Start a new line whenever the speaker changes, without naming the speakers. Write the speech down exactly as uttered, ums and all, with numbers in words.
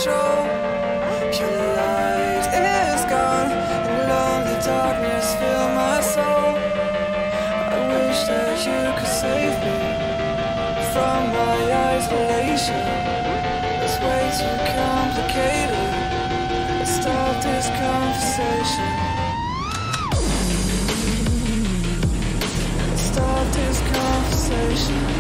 show. Your light is gone, and lonely darkness fill my soul. I wish that you could save me from my isolation. It's way too complicated. Let's stop this conversation. Let's stop this conversation.